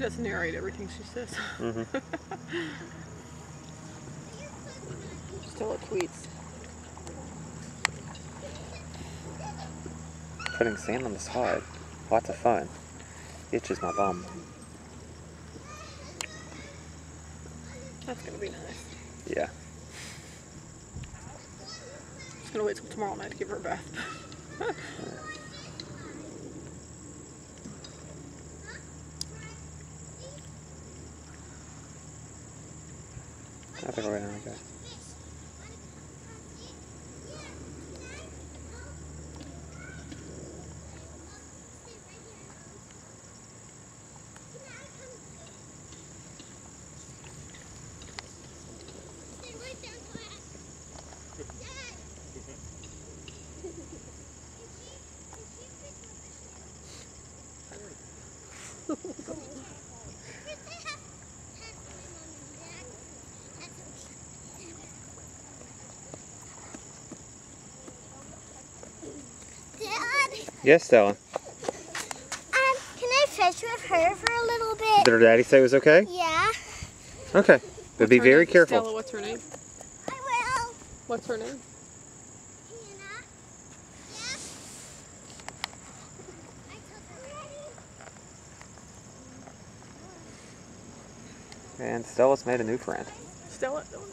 doesn't narrate everything she says. Stella tweets. Putting sand on the side. Lots of fun. Itches my bum. That's gonna be nice. Yeah. Just gonna wait till tomorrow night to give her a bath. I think we're gonna okay. Dad? Yes, Stella. Can I fish with her for a little bit? Did her daddy say it was okay? Yeah. Okay. But be very careful. Stella, what's her name? I will. What's her name? Hannah? Yeah? I told her already. And Stella's made a new friend. Stella?